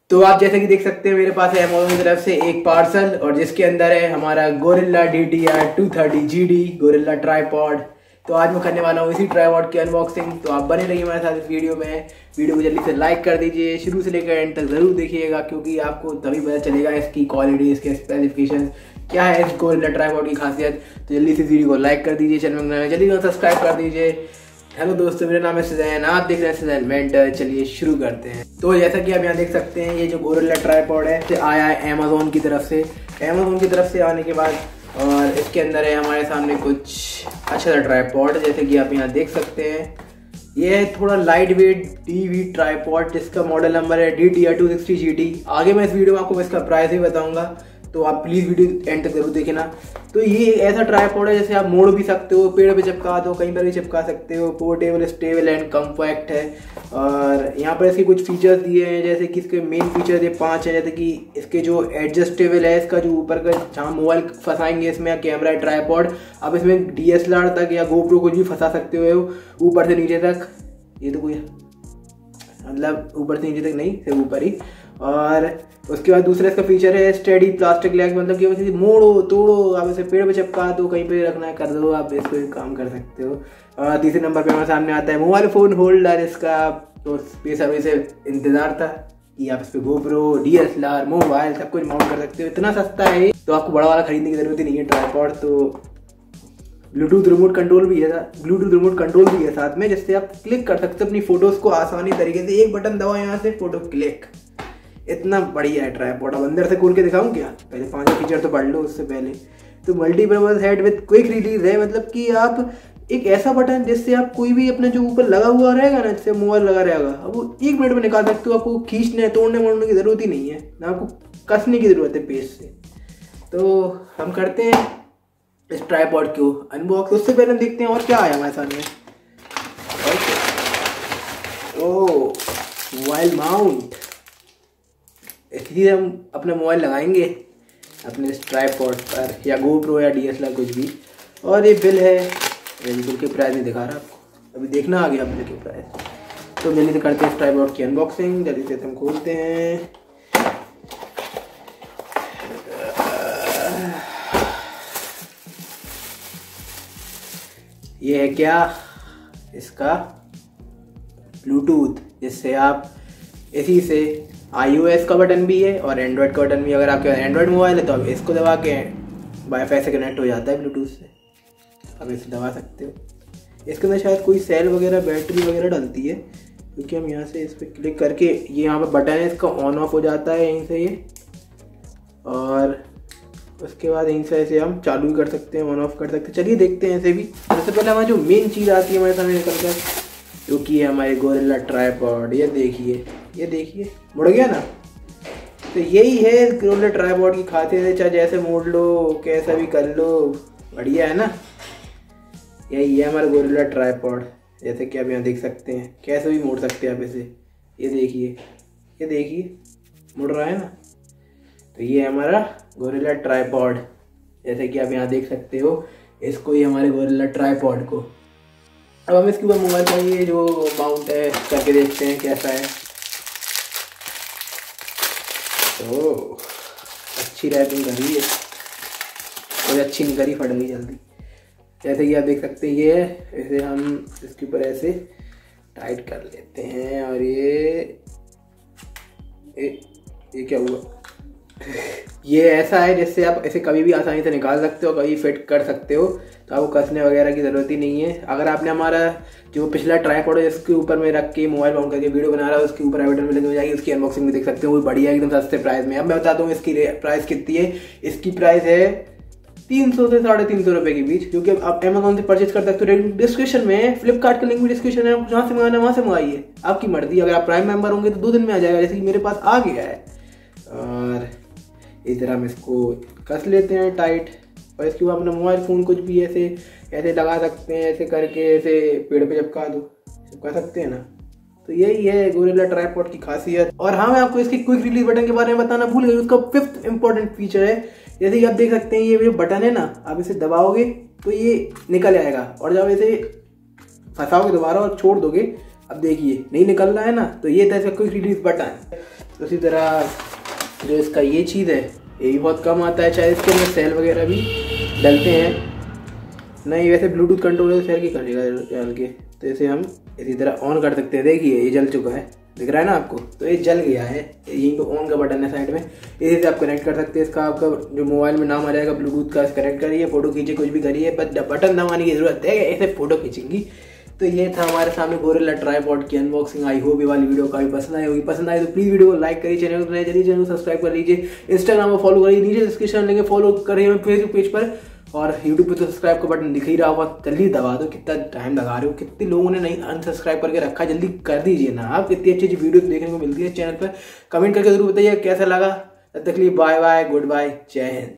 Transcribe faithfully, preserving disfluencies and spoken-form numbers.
तो आप जैसे कि देख सकते हैं मेरे पास है अमेज़न की तरफ से एक पार्सल और जिसके अंदर है हमारा gorilla D T R two thirty G D gorilla tripod. तो आज मैं करने वाला हूँ इसी ट्राइपॉड की अनबॉक्सिंग। तो आप बने रहिए हमारे साथ इस वीडियो में। वीडियो को जल्दी से लाइक कर दीजिए, शुरू से लेकर एंड तक जरूर देखिएगा क्योंकि आपको तभी पता चलेगा इसकी क्वालिटी, इसके स्पेसिफिकेशन क्या है, इस गोरिल्ला ट्राइपॉड की खासियत। तो जल्दी से वीडियो को लाइक कर दीजिए, चैनल में जल्दी से सब्सक्राइब कर दीजिए। हेलो दोस्तों, मेरा नाम है सुजैन, आप देख रहे हैं सुजैन मेंटर। चलिए शुरू करते हैं। तो जैसा कि आप यहाँ देख सकते हैं ये जो गोरिल्ला ट्राइपॉड है ये आया है अमेज़न की तरफ से। अमेज़न की तरफ से आने के बाद और इसके अंदर है हमारे सामने कुछ अच्छा सा ट्राइपॉड जैसे कि आप यहाँ देख सकते हैं। ये है थोड़ा लाइट वेट टीवी ट्राइपॉड जिसका मॉडल नंबर है D T R two sixty G D. आगे मैं इस वीडियो में आपको इसका प्राइस ही बताऊंगा, तो आप प्लीज़ वीडियो एंड तक जरूर देखना। तो ये ऐसा ट्राइपॉड है जैसे आप मोड़ भी सकते हो, पेड़ पे चिपका दो, कहीं पर भी चिपका सकते हो। पोर्टेबल, स्टेबल एंड कम्पैक्ट है। और यहाँ पर इसके कुछ फीचर्स दिए हैं जैसे कि इसके मेन फीचर्स ये पांच है। जैसे कि इसके जो एडजस्टेबल है, इसका जो ऊपर का जहाँ मोबाइल फंसाएंगे इसमें या कैमरा है ट्राइपॉड, आप इसमें डी एस एल आर तक या गोप्रो कुछ भी फंसा सकते हो ऊपर से नीचे तक। ये तो कोई मतलब ऊपर से नीचे तक नहीं, सिर्फ ऊपर ही। और उसके बाद दूसरा इसका फीचर है स्टेडी प्लास्टिक लेग, मतलब कि वैसे मोड़ो तोड़ो, आप इसे पेड़ पे चिपका दो, कहीं पे रखना है कर दो, आप इस पे काम कर सकते हो। और तीसरे नंबर पे हमारे सामने आता है मोबाइल फ़ोन होल्डर। इसका तो बेसब्री से इंतज़ार था कि आप इस पे GoPro, D S L R, mobile सब कुछ माउंट कर सकते हो। इतना सस्ता है तो आपको बड़ा वाला खरीदने की जरूरत ही नहीं है ट्राइपॉड। तो ब्लूटूथ रिमोट कंट्रोल भी है, ब्लूटूथ रिमोट कंट्रोल भी है साथ में, जिससे आप क्लिक कर सकते हो अपनी फोटोज को आसानी तरीके से। एक बटन दबाओ यहाँ से, फोटो क्लिक। इतना बढ़िया है ट्राइपॉड। अब अंदर से खोल के दिखाऊं क्या? पहले पांच फीचर तो पढ़ लो उससे पहले। तो multipurpose head with quick release है, मतलब कि आप एक ऐसा बटन जिससे आप कोई भी अपने जो ऊपर लगा हुआ रहेगा ना, जिससे मोबाइल लगा रहेगा, अब वो एक मिनट में निकाल सकते हो। आपको खींचने तोड़ने मोड़ने की जरूरत ही नहीं है, ना आपको कसने की जरूरत है पेज से। तो हम करते हैं इस ट्राइपॉड को अनबॉक्स। उससे पहले हम देखते हैं और क्या आया हमारे सामने। Oh, mobile mount. इसलिए हम अपना मोबाइल लगाएंगे अपने इस ट्राइपॉड पर या गोप्रो या डी एस एल आर कुछ भी। और ये बिल है, बिल के प्राइस नहीं दिखा रहा आपको, अभी देखना आ गया बिल के प्राइस। तो जल्दी से करते हैं इस ट्राइपॉड की अनबॉक्सिंग। जल्दी से हम खोलते हैं। ये है क्या? इसका ब्लूटूथ, जिससे आप इसी से आईओएस का बटन भी है और एंड्रॉयड का बटन भी। अगर आपके एंड्रॉयड मोबाइल है तो आप इसको दबा के वाईफाई से कनेक्ट हो जाता है ब्लूटूथ से, आप इसे दबा सकते हो। इसके अंदर शायद कोई सेल वगैरह, बैटरी वगैरह डलती है, क्योंकि हम यहाँ से इस पर क्लिक करके ये यहाँ पर बटन है, इसका ऑन ऑफ हो जाता है यहीं से ये। और उसके बाद यहीं से ऐसे हम चालू भी कर सकते हैं, ऑन ऑफ कर सकते हैं। चलिए देखते हैं ऐसे भी। सबसे पहले हमारी जो मेन चीज़ आती है हमारे सामने निकल कर, जो कि है हमारे गोरिल्ला ट्राइपॉड। ये देखिए, ये देखिए मुड़ गया ना। तो यही है गोरिल्ला ट्राइपॉड की खासियत है, चाहे जैसे मोड़ लो, कैसा भी कर लो, बढ़िया है ना। यही है हमारा गोरिल्ला ट्राइपॉड, जैसे कि आप यहाँ देख सकते हैं, कैसे भी मोड़ सकते हैं आप इसे। ये देखिए, ये देखिए मुड़ रहा है ना। तो ये है हमारा गोरिल्ला ट्राइपॉड, जैसे कि आप यहाँ देख सकते हो। इसको ही हमारे गोरिल्ला ट्राइपॉड को अब हम इसके ऊपर मोबाइल का ये जो माउंट है करके देखते हैं कैसा है। तो अच्छी रैपिंग करी है, कोई अच्छी नहीं करी, फट गई जल्दी। जैसे कि आप देख सकते हैं ये है, इसे हम इसके ऊपर ऐसे टाइट कर लेते हैं। और ये ये, ये क्या हुआ? ये ऐसा है जिससे आप इसे कभी भी आसानी से निकाल सकते हो, कभी फिट कर सकते हो, तो आपको कसने वगैरह की ज़रूरत ही नहीं है। अगर आपने हमारा जो पिछला ट्राइपॉड है जिसके ऊपर में रख के मोबाइल ऑन करके वीडियो बना रहा है, उसके ऊपर आई बटन में लगी हो जाएगी, उसकी अनबॉक्सिंग भी देख सकते हो। वो बढ़िया एकदम सस्ते प्राइस में। अब मैं बताता हूँ इसकी प्राइस कितनी है। इसकी प्राइस है तीन सौ से साढ़े तीन सौ रुपये के बीच, क्योंकि आप अमेज़न से परचेज कर सकते हो। डिस्क्रिप्शन में फ्लिपकार्ट का लिंक भी डिस्क्रिप्शन है, आप जहाँ से मंगाना वहाँ से मंगाइए, आपकी मर्जी। अगर आप प्राइम मेंबर होंगे तो दो दिन में आ जाएगा, जैसे कि मेरे पास आ गया है। और इस तरह हम इसको कस लेते हैं टाइट। और इसके बाद अपना मोबाइल फ़ोन कुछ भी ऐसे ऐसे लगा सकते हैं, ऐसे करके ऐसे पेड़ पे चिपका दो, चिपका सकते हैं ना। तो यही है गोरिल्ला ट्राइपॉड की खासियत। और हाँ, मैं आपको इसके क्विक रिलीज बटन के बारे में बताना भूल गई। उसका फिफ्थ इंपॉर्टेंट फीचर है, जैसे कि आप देख सकते हैं ये जो बटन है ना, आप इसे दबाओगे तो ये निकल आएगा। और जब इसे फंसाओगे दोबारा और छोड़ दोगे, अब देखिए नहीं निकल रहा है ना, तो ये था इसका क्विक रिलीज बटन। उसी तरह जो इसका ये चीज़ है ये भी बहुत कम आता है, शायद इसके अंदर सेल वगैरह भी डलते हैं। नहीं वैसे ब्लूटूथ कंट्रोलर सेल की करेगा डाल के, तो इसे हम इसी तरह ऑन कर सकते हैं। देखिए ये जल चुका है, दिख रहा है ना आपको, तो ये जल गया है। यहीं पे ऑन का बटन है साइड में, इसी से आप कनेक्ट कर सकते हैं। इसका आपका जो मोबाइल में नाम आ जाएगा ब्लूटूथ का, कनेक्ट करिए, फोटो खींचिए, कुछ भी करिए, बस बटन दबाने की जरूरत है, ऐसे फोटो खींचेंगी। तो ये था हमारे सामने गोरिल्ला ट्राइपॉड की अनबॉक्सिंग। आई होप ये वाली वीडियो काफी पसंद आई होगी। पसंद आए तो प्लीज वीडियो को लाइक करिए, चैनल को नए चलिए चैनल को सब्सक्राइब कर लीजिए, इंस्टाग्राम पर फॉलो करिए, नीचे डिस्क्रिप्शन लेंगे, फॉलो करिए फेसबुक पेज पर, और यूट्यूब पे तो सब्सक्राइब का बटन दिख ही रहा होगा, जल्दी दबा दो। कितना टाइम लगा रहे हो, कितने लोगों ने नहीं अनसब्सक्राइब करके रखा, जल्दी कर दीजिए ना आप। इतनी अच्छी अच्छी वीडियो देखने को मिलती है चैनल पर। कमेंट करके जरूर बताइए कैसा लगा। तब तक के लिए बाय बाय, गुड बाय, जय हिंद।